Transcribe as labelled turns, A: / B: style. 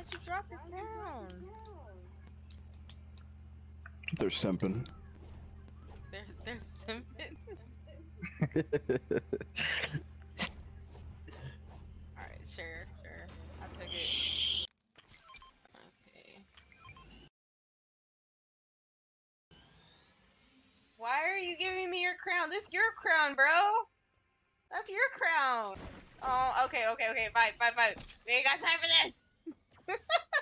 A: you drop your crown?
B: They're simping.
A: They're simping. Alright, sure. I took it. Okay. Why are you giving me your crown? This is your crown, bro! That's your crown! Oh, okay. Bye. We ain't got time for this!